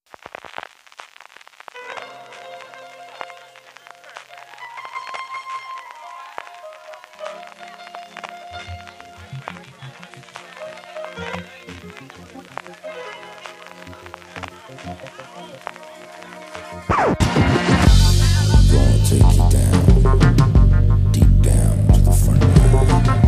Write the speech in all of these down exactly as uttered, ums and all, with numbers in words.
Gonna take you down, deep down to the front line.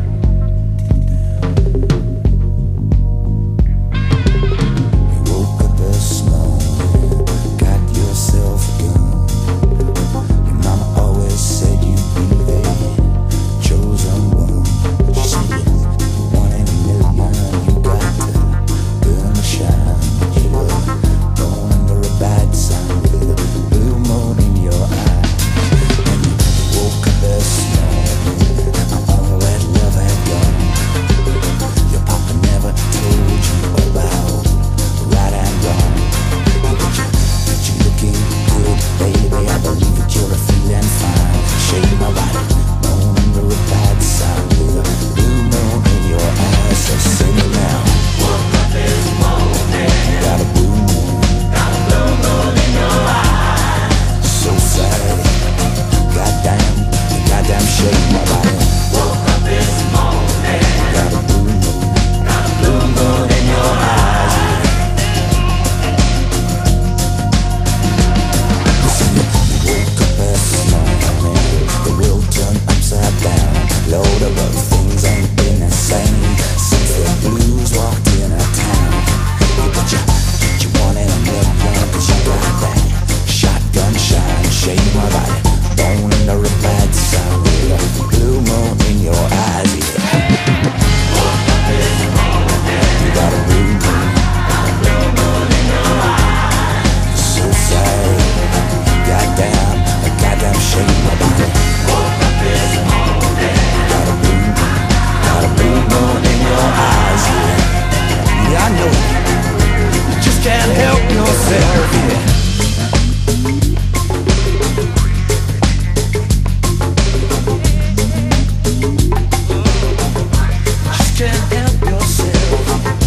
You woke up this morning, got yourself a gun. Your mama always said you'd be the chosen one. She said you're one in a million, you got to burn the shine. You were born under a bad sign with a blue moon in your eye. And you woke up this morning, all that love had gone. Your papa never told you about right and wrong. But you, but you looking good, baby. I believe that you're a feeling fine. Shade my body, born under a bad sign with a blue moon in your eyes. So sing it now. Woke up this morning, got a blue moon, got a blue moon in your eyes. So sad, goddamn, goddamn shake my body. Woke up this morning, got a blue moon, got a blue moon in your eyes. Listen, you woke up this morning, the world turned upside down. Lord, of all things ain't been the same since the blues walked in our town. But you, you want in a million, cause you got that shotgun shine, shade my body, born under a bad sign with a blue moon in your eyes. Yeah. Woke up this morning, you got a blue moon, got a blue moon in your eyes. So sad, goddamn, goddamn shade my body. Woke up this morning, got a blue moon, got a blue moon in your eyes. Yeah, yeah I know it. You just can't help yourself. Yeah. Just can't help yourself.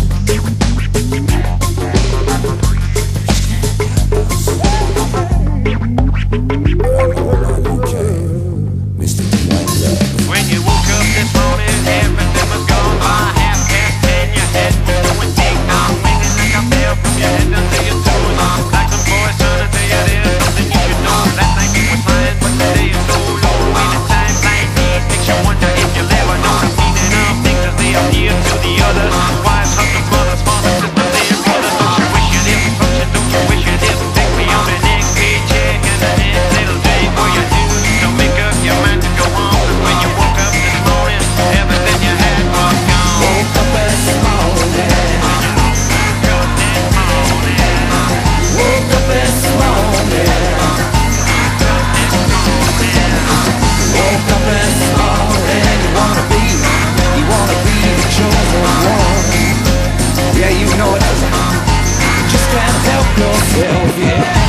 Mister Dwayne Love. When you woke up this morning, everything was gone by half past ten. Your head was going tick tock, ringing like a bell from your head until your toes. Like some voice trying to tell you there's something you should know. Last night you were fine, but today is so low. When the time like these makes you wonder if you'll ever know the meaning of things as they appear to the others. Wives, husbands, mothers, fathers, sisters, and brothers. Don't you wish you didn't function? Don't you wish you didn't take me on the next paycheck and the next little day for you do? So make up your mind to go on. 'Cause when you woke up this morning, everything you had was gone. Woke up this morning, woke up this morning, woke up this morning. You wanna be, you wanna be the chosen one. Yeah, you know it. Just can't help yourself, yeah.